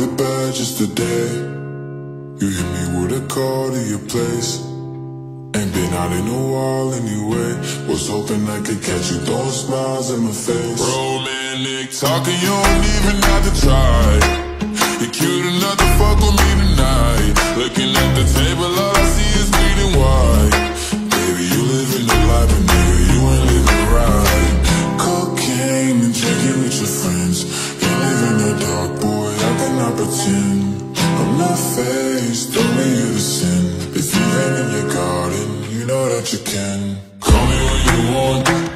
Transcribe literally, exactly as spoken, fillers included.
it bad just today. You hit me with a call to your place. Ain't been out in a while anyway. Was hoping I could catch you throwing smiles in my face. Romantic talking, you don't even have to try. You're cute enough to fuck with me tonight. Looking at the table, all I see is bleeding white. Baby, you living the life, but nigga, you ain't living right. Cocaine and drinking with your friends. You live in the dark, boy, I cannot pretend. I'm not faced, only you to sin. If you've been in your garden, you know that you can. Call me when you want,